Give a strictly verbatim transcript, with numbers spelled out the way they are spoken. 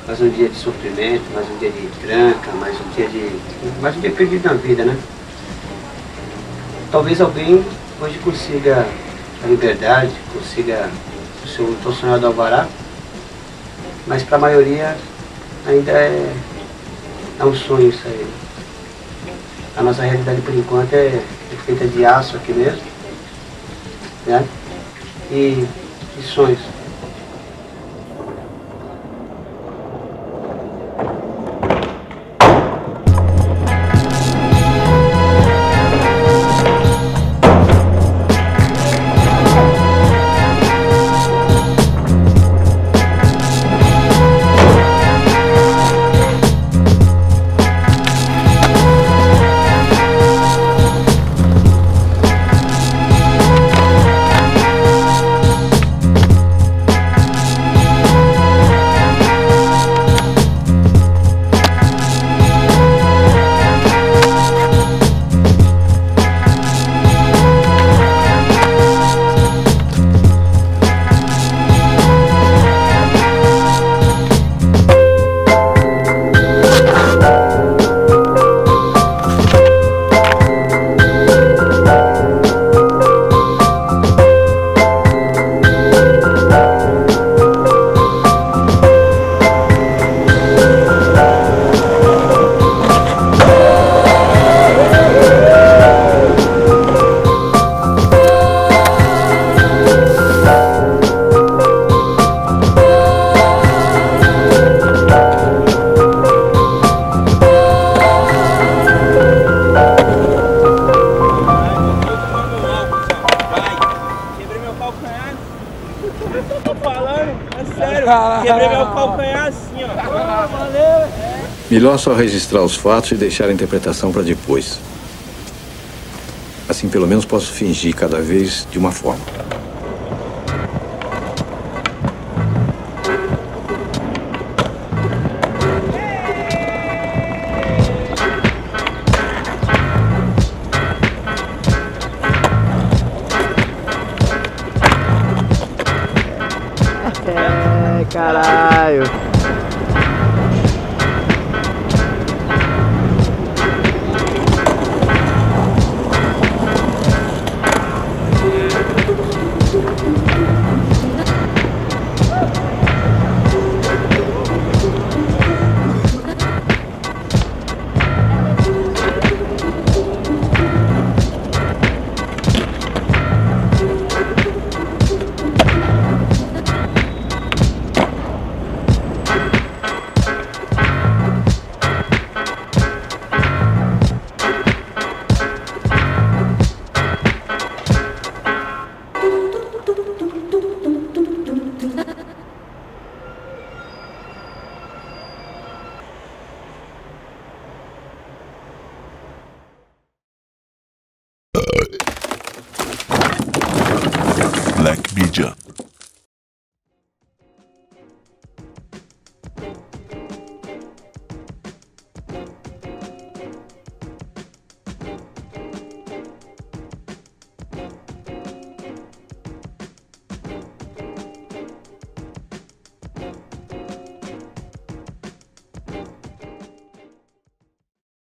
mais um dia de sofrimento, mais um dia de tranca, mais um dia de... mais um dia perdido na vida, né? Talvez alguém hoje consiga a liberdade, consiga o seu tão sonhado alvará, mas para a maioria ainda é, é um sonho isso aí. A nossa realidade por enquanto é, é feita de aço aqui mesmo, né? E, e sonhos. Tô falando, é sério, quebrei meu calcanhar assim, ó. Oh, valeu. É. Melhor só registrar os fatos e deixar a interpretação para depois. Assim, pelo menos, posso fingir cada vez de uma forma. É, caralho. Black Media.